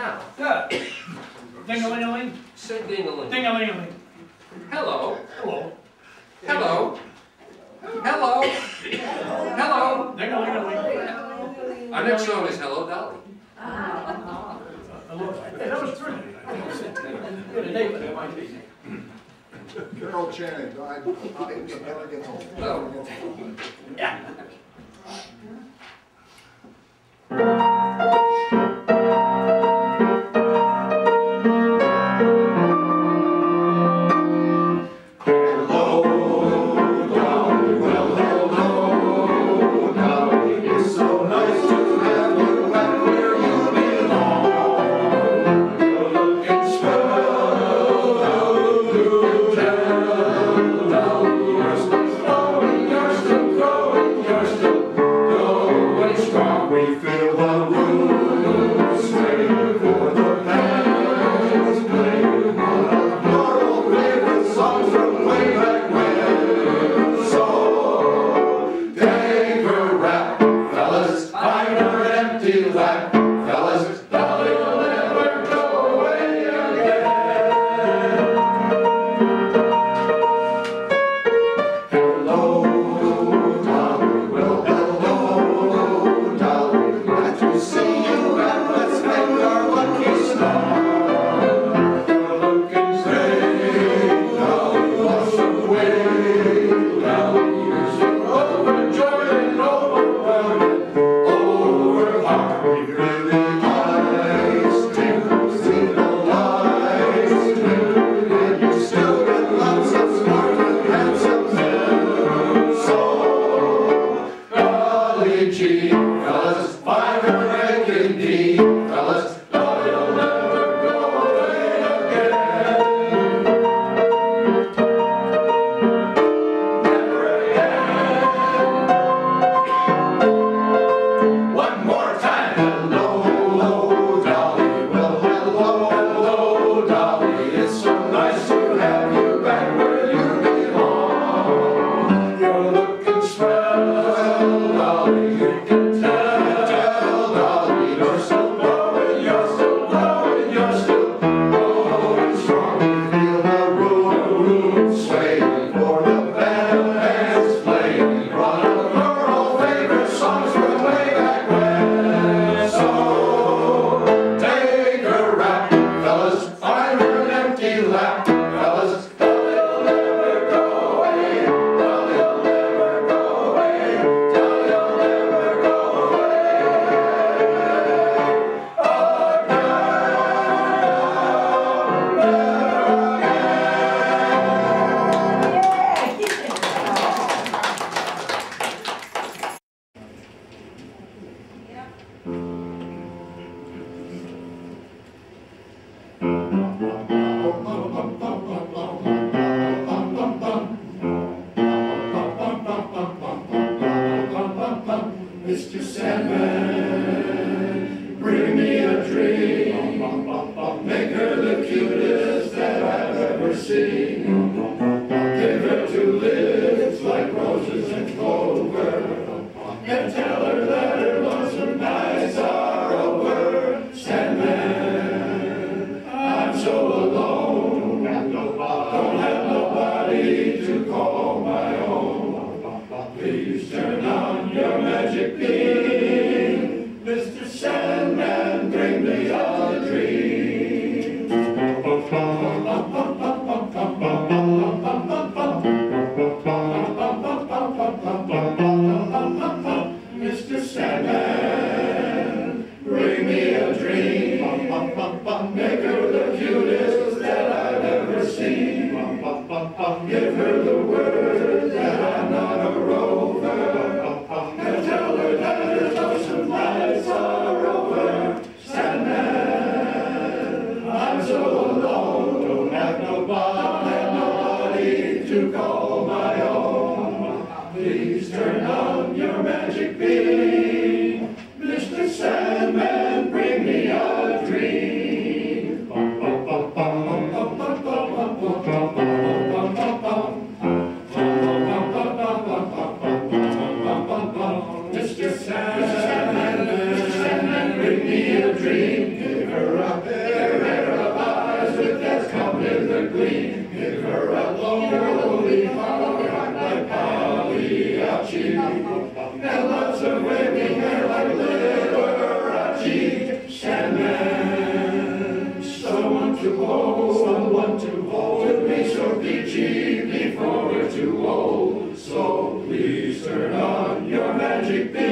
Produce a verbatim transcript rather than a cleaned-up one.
now. Good. Ding-a-ling-a-ling. Say ding-a-ling. Ding-a-ling-a-ling. Hello. Hello. Hello. Hello. Hello. Ding-a-ling-a-ling. Our next song is Hello, Dolly. Hey, that was three. Good day, but it might be. Carol Channing died never gets old. Oh. Yeah. Mister Sandman, bring me a dream. Make her the cutest that I've ever seen. Give her two lips like roses and clover, and tell her that her lonesome nights are over. Sandman, I'm so alone, don't have nobody to call my own. Please turn on your magic beam, Mister Sandman, bring me a dream. Mister Sandman, bring me a dream. Make her the cutest that I've ever seen. Give her the word that I'm not a rover, and tell her that her lonesome nights are over. Sandman, I'm so alone, don't have nobody, don't have nobody to call my own. Please turn on your magic beam, Mister Sandman, bring me a dream. turn on your magic beam.